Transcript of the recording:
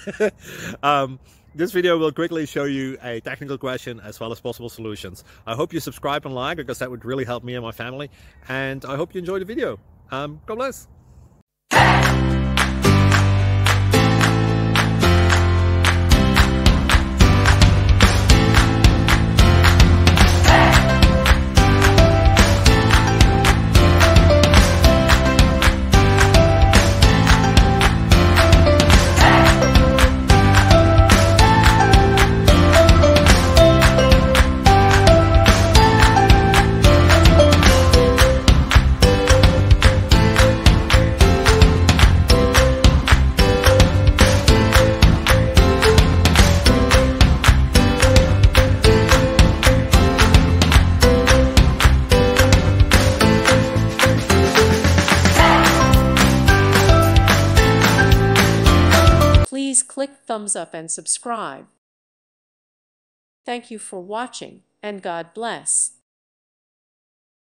This video will quickly show you a technical question as well as possible solutions. I hope you subscribe and like, because that would really help me and my family. And I hope you enjoy the video. God bless. Please click thumbs up and subscribe. Thank you for watching, and God bless.